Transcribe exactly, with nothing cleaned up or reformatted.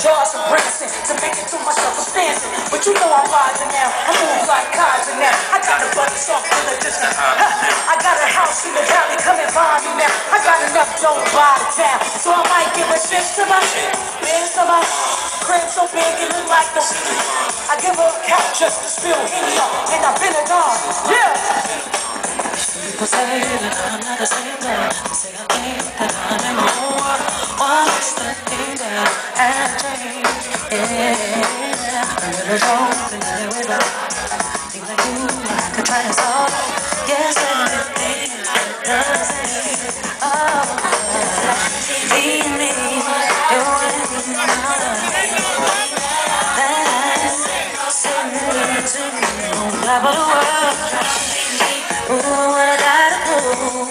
jars of Branson to make it through my circumstances. But you know I'm rising now. I move like Kaiser now. I got a buddy soft in the distance. I got a house in the valley, come and buy me now. I got enough dough to buy the town, so I might give a shit to my bands to my crib so big it look like the I give her a couch just to spill Henny on, and I've been it on. Yeah. People say that I'm not the same girl. They say I think that I'm in more. What's the thing that has changed? Yeah, I'm really don't familiar with a thing like you. I could try to solve. Yes, everything does it. Oh, leave me, you're with me now. That's sitting to me on top of the world. Ooh, what I gotta do.